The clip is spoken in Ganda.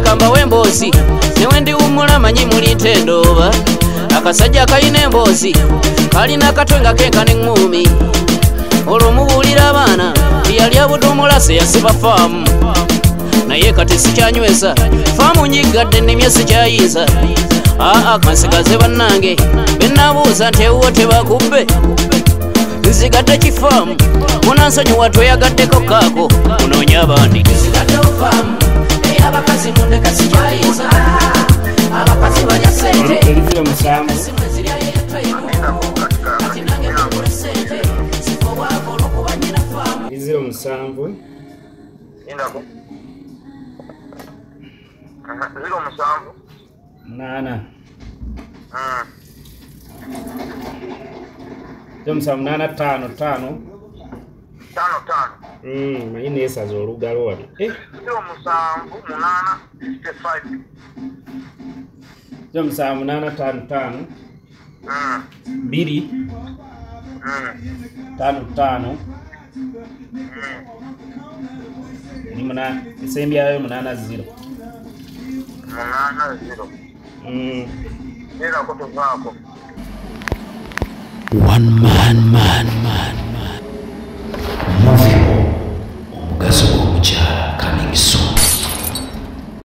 kamba w'emboozi newe ndiwummula manyi muli ntendooba akasajja kalina emboozi kalina akatwenga kenka n'eŋŋuumi olwo mubuulira abaana yali abudoomolase yasiba faamu naye kati sikyanywesa faamu nyiggadde nnimye sikyayinza kansigaze bannange bennabuuza nti ewuwo tebakubbe nzigadde kifaamu munansonyiwa toyagaddeko kaako munoonya abandi nzigaddewo faamu ey'abakazi mundeka sikyayinza abakazi balya sente Iziro musanvu Indako. Zero musanvu. Nana. Musanvu nana tano. Tano. Mayini esaza olugalo wano. Zero musanvu munana 55. Musanvu nana tano. Biri. 5. Ni muna isembi yayo munana 0. Munana 0. Nera kutu zako. One man.